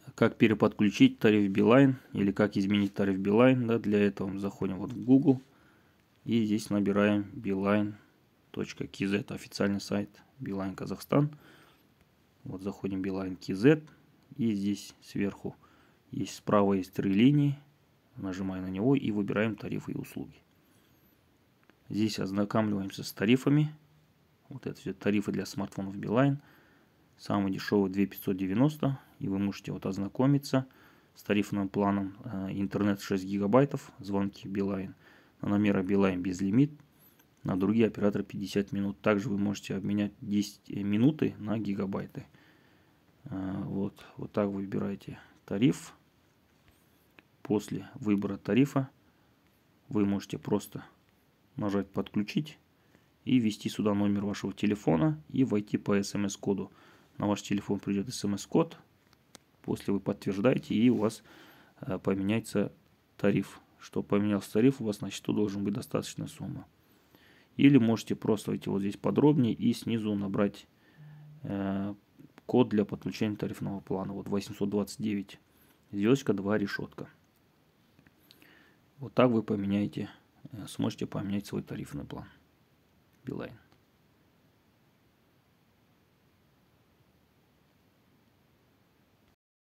как переподключить тариф Билайн или как изменить тариф Билайн. Да, для этого мы заходим вот в Google и здесь набираем beeline.kz, официальный сайт Билайн Казахстан. Вот заходим Билайн KZ и здесь сверху есть справа есть 3 линии. Нажимаем на него и выбираем тарифы и услуги. Здесь ознакомливаемся с тарифами. Вот это все тарифы для смартфонов Билайн. Самый дешевый 2590. И вы можете вот ознакомиться с тарифным планом. Интернет 6 гигабайтов, звонки Билайн. На номера Билайн безлимит. На другие операторы 50 минут. Также вы можете обменять 10 минуты на гигабайты. Вот так выбираете тариф. После выбора тарифа вы можете просто нажать «Подключить» и ввести сюда номер вашего телефона и войти по смс-коду. На ваш телефон придет смс-код. После вы подтверждаете, и у вас поменяется тариф. Чтобы поменялся тариф, у вас на счету должен быть достаточная сумма. Или можете просто войти вот здесь подробнее и снизу набрать код для подключения тарифного плана. Вот 829 звездочка 2 решетка. Вот так вы сможете поменять свой тарифный план Билайн.